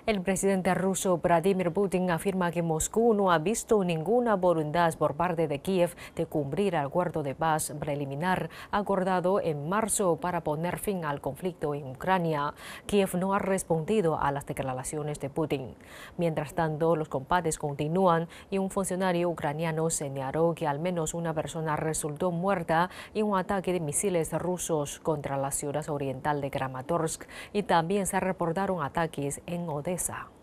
El presidente ruso Vladimir Putin afirma que Moscú no ha visto ninguna voluntad por parte de Kiev de cumplir el acuerdo de paz preliminar acordado en marzo para poner fin al conflicto en Ucrania. Kiev no ha respondido a las declaraciones de Putin. Mientras tanto, los combates continúan y un funcionario ucraniano señaló que al menos una persona resultó muerta en un ataque de misiles rusos contra la ciudad oriental de Kramatorsk y también se reportaron ataques en Odessa.